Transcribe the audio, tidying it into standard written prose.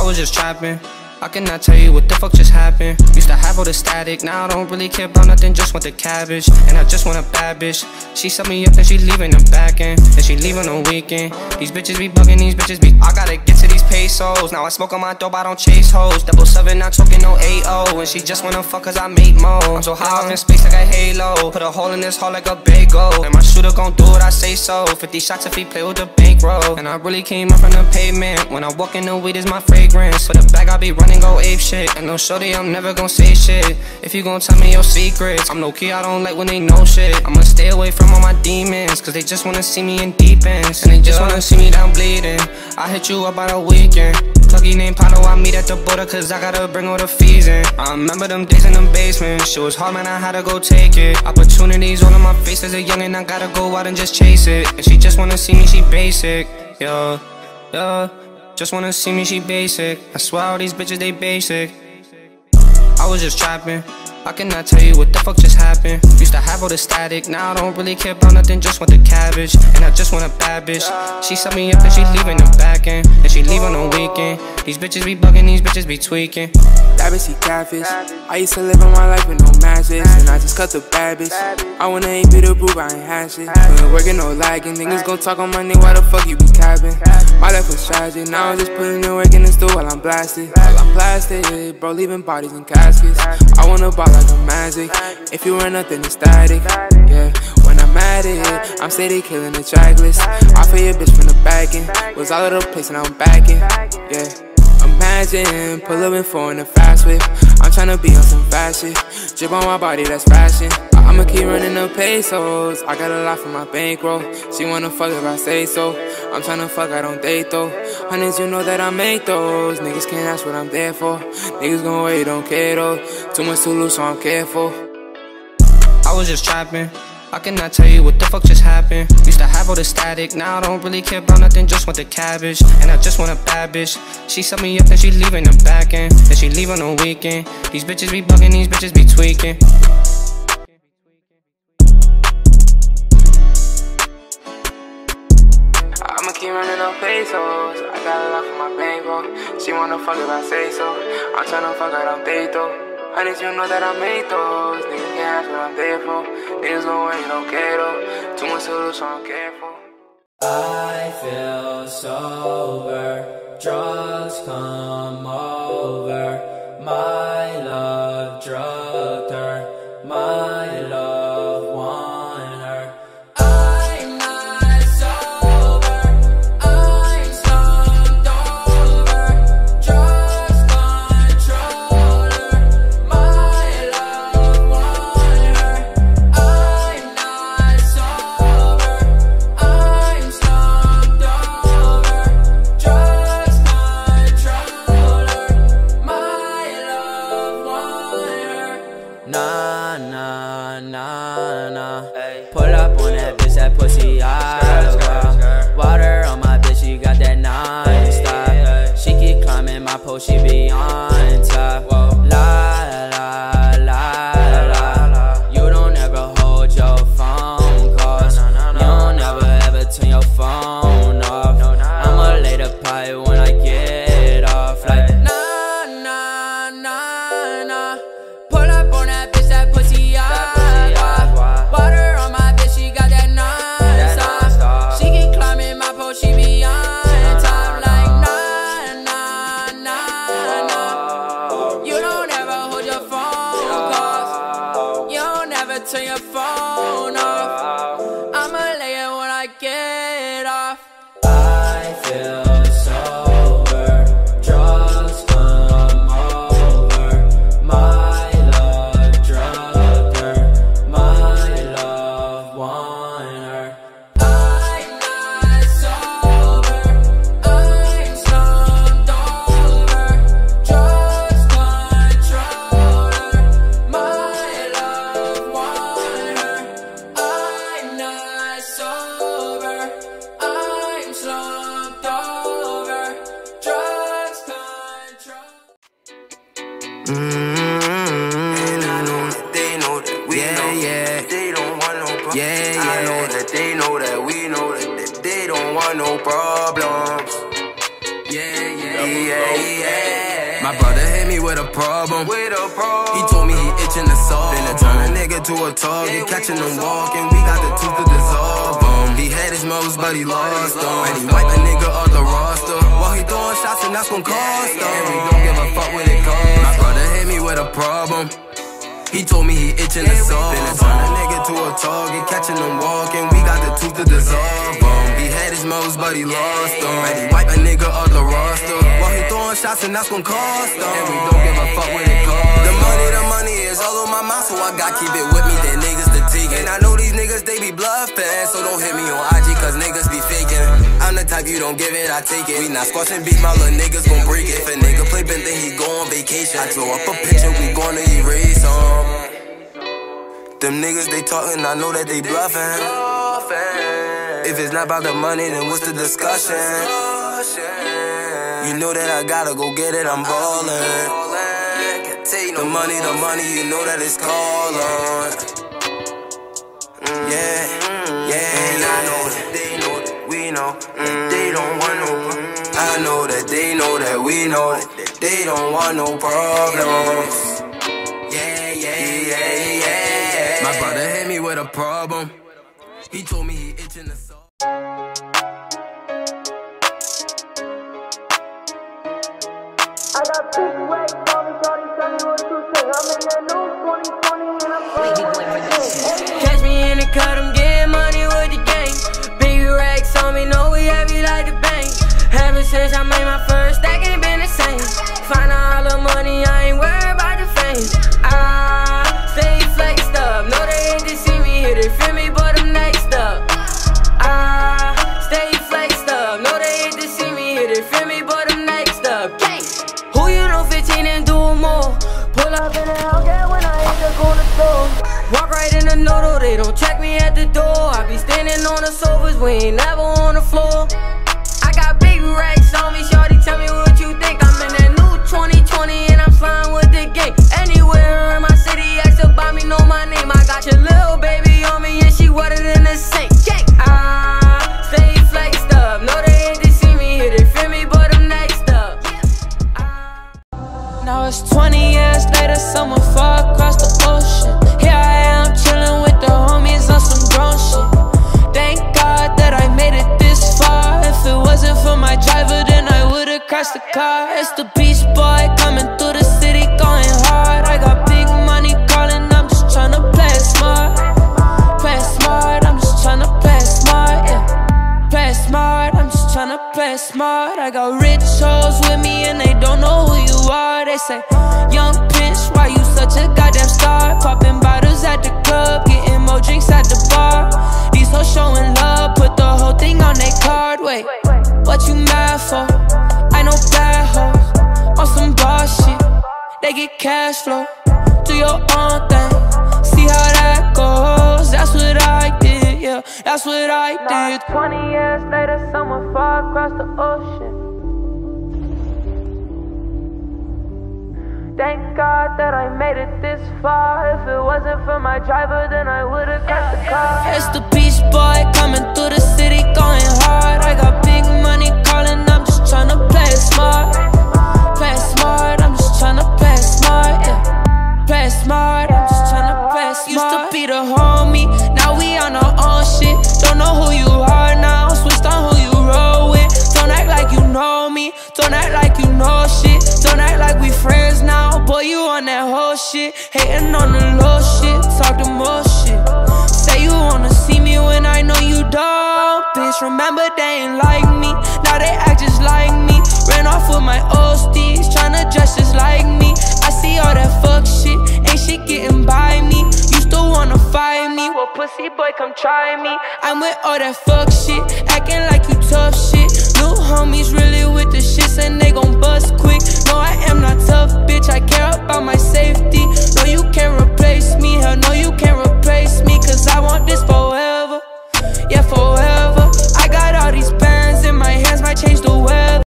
I was just trapping. I cannot tell you what the fuck just happened. Used to have all the static, now I don't really care about nothing, just want the cabbage. And I just want a bad bitch. She set me up and she leaving the back end, and she leaving on weekend. These bitches be bugging, these bitches be. I gotta get to these pesos. Now I smoke on my dope, I don't chase hoes. 7, not talking no 8-0. And she just wanna fuck cause I make more. I'm so high up in space like a halo. Put a hole in this hole like a bagel. And my shooter gon' do what I say so. 50 shots if he play with the bankroll. And I really came up from the pavement. When I walk in, the weed is my fragrance. For the bag I be running, go ape shit. And no shorty, I'm never gon' say shit. If you gon' tell me your secrets, I'm low key, I don't like when they know shit. I'ma stay away from all my demons, cause they just wanna see me in deep ends. And they just wanna see me down bleeding. I hit you up on a weekend. Pluggy named Palo, I meet at the border cause I gotta bring all the fees in. I remember them days in the basement. Shit was hard, man, I had to go take it. Opportunities all in my face as a youngin', I gotta go out and just chase it. And she just wanna see me, she basic. Yeah, yeah. Just wanna see me, she basic. I swear all these bitches, they basic. I was just trapping. I cannot tell you what the fuck just happened. Used to have all the static, now I don't really care about nothing, just want the cabbage. And I just want a bad bitch. She set me up and she leaving the back end, and she leaving on weekend. These bitches be bugging, these bitches be tweaking. That bitch, she catfish. I used to live in my life with no matches, and I just cut the bad bitch. I wanna ain't be the proof, I ain't had shit. Couldn't working, no lagging. Niggas gon' talk on money, why the fuck you be capping? My life was tragic, now I'm just putting in work in the store while I'm blasted. While I'm plastic, bro, leaving bodies in caskets. I wanna ball like a magic. If you run nothing, it's static. Yeah, when I'm at it, I'm steady killing the tracklist. I feel your bitch from the back end. Was all over the place and I'm backing. Yeah. Imagine, pull up in 4 in the fast whip. I'm tryna be on some fast shit. Drip on my body, that's fashion. I'ma keep running the pesos. I got a lot from my bankroll. She wanna fuck if I say so. I'm tryna fuck, I don't date though. Hundreds, you know that I make those. Niggas can't ask what I'm there for. Niggas gon' wait, don't care though. Too much to lose, so I'm careful. I was just trapping. I cannot tell you what the fuck just happened. Used to have all the static, now I don't really care about nothing, just want the cabbage. And I just want a bad bitch. She set me up and she leaving the back end, and she leaving on weekend. These bitches be bugging, these bitches be tweaking. I'ma keep running up pesos. I got a lot from my bankroll. She wanna fuck if I say so. I'm tryna fuck, I don't date though. Honest, you know that I made those. Niggas can't ask what I'm there for. Niggas gon' wait, don't care though. Too much to lose, so I'm careful. I feel sober, drugs come over. My love drugged her, my love won her. I'm not sober, I'm slumped over. Drugs control her, my love won her. I'm not sober, I'm slumped over. Drugs control her, my love won her. Nah, nah, nah, nah. Pull up on that bitch, that pussy hot. Water on my bitch, she got that non-stop. She keep climbing my pole, she be on top. La, la, la, la. You don't ever hold your phone calls. You don't ever ever turn your phone off. I'ma lay the pipe when I get off. Like, nah, nah, nah, nah. Pull up on that bitch, that pussy hot. Water on my bitch, she got that non-stop. She keep climbing my pole, she be on top. Like, nah, nah, nah, nah. You don't ever hold your phone calls. You don't ever turn your phone off. I'ma lay it when I get off. I feel sober, drugs come over. My love drugged her, my love won her. I'm not sober, I'm slumped over. Drugs control her, my love won her. I'm not sober, I'm slumped over. Drugs control. And I know that they know that we know that they don't want no problems. I know that they know that we know that they don't want no problems. Yeah, My brother hit me with a problem. He told me he itching to solve. Finna turn a nigga to a target, catching him walking. We got the tooth to dissolve him. He had his moves, but he lost them. And he wiped a nigga off the roster while he throwing shots, and that's gon' cost him. And we don't give a fuck what it costs. My brother hit me with a problem. He told me he itching to solve. Finna turn a nigga to a target, catching him walking. We got the tooth to dissolve him. He had his moves, but he lost them. And he wiped a nigga off the roster while he throwing shots, and that's gon' cost them. And we don't give a fuck what it costs. The money is all on my mind, so I got keep it with me. Then niggas the ticket. And I know these niggas, they be bluffing, so don't hit me on IG, cause niggas be faking. I'm the type you don't give it, I take it. We not squashing beef, my little niggas gon' break it. If a nigga play Ben, then he go on vacation. I throw up a picture, we gonna erase him. Them niggas, they talking, I know that they bluffing. If it's not about the money, then what's the discussion? You know that I gotta go get it, I'm ballin'. The money, you know that it's calling. Yeah, and I know that they know that we know that they don't want no. I know that they know that we know that they don't want no problems. Yeah. My brother hit me with a problem. He told me he itching to solve. I got big racks on me, shorty, tell me what you think. I'm in that new 2020 and I'm playing. Catch me in the cut, I'm getting money with the gang. Big racks on me, know we heavy like the bank. Ever since I made my first stack, ain't been the same. Find all the money, I ain't worried about the fame. I stay flexed up, know they ain't to see me here, they feel me, but I'm next up. I stay flexed up, know they ain't to see me here, they feel me, but I'm next up. Gang. Who you know 15 and do more? Pull up in the Hellcat when I hit the corner store. Walk right in the noodle, they don't check me at the door. I be standing on the sofas, we ain't never on the floor. I got big racks on me, shorty, tell me what you think. I'm in that new 2020 and I'm flying with the gang. Anywhere in my city, ask about me, know my name. I got your little baby on me and she wetter than the sink. I stay flexed up, know they ain't to see me here, they feel me, but I'm next up. Now it's 20 years later, someone far across the ocean. Here I am, chillin' with the homies on some grown shit. Thank God that I made it this far. If it wasn't for my driver, then I would've crashed the car. It's the Beach Boy coming through the city, going hard. I got big money calling, I'm just tryna play it smart. Play it smart, I'm just tryna play it smart, yeah. Play it smart, I'm just tryna play it smart. I got rich hoes with me and they don't know who you are. They say, young bitch, why you such a goddamn star? Popping bottles at the club, getting more drinks at the bar. These hoes showing love, put the whole thing on their card. Wait, what you mad for? I know bad hoes on some boss shit. They get cash flow, do your own thing. See how that goes, that's what I did, yeah, that's what I did. 20 years later, someone far across the ocean. Thank God that I made it this far. If it wasn't for my driver, then I would've crashed the car. It's the Beach Boy coming through the city, going hard. I got big money calling, I'm just tryna play it smart. Play it smart, I'm just tryna play it smart, yeah. Play it smart, I'm just tryna play it smart. Used to be the homie, now we on our own shit. Don't know who you are now, switched on who you roll with. Don't act like you know me, don't act like you know shit. Don't act like we friends now, boy, you on that whole shit. Hating on the low shit, talk the most shit. Say you wanna see me when I know you don't. Bitch, remember they ain't like me, now they act just like me. Ran off with my old steeds, tryna dress just like me. I see all that fuck shit, ain't shit getting by me. Used to wanna fight me, well pussy boy come try me. I'm with all that fuck shit, acting like you tough shit. New homies really with the shits and they gon' bust quick. No, I am not tough, bitch, I